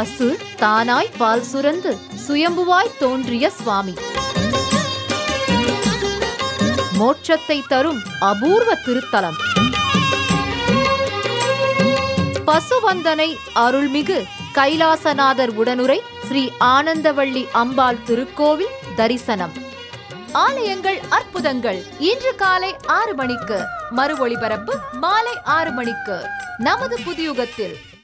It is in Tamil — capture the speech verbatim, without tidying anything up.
பசு தானாய் பால் சுரந்து சுயம்புவாய் தோன்றிய சுவாமி. மோட்சத்தை தரும் அபூர்வ திருத்தலம். பசுவந்தனை அருள்மிகு கைலாசநாதர் உடனுரை ஸ்ரீ ஆனந்தவள்ளி அம்பாள் திருக்கோவில் தரிசனம். ஆலயங்கள் அற்புதங்கள் இன்று காலை ஆறு மணிக்கு, மறு ஒளிபரப்பு மாலை ஆறு மணிக்கு நமது புதியுகத்தில்.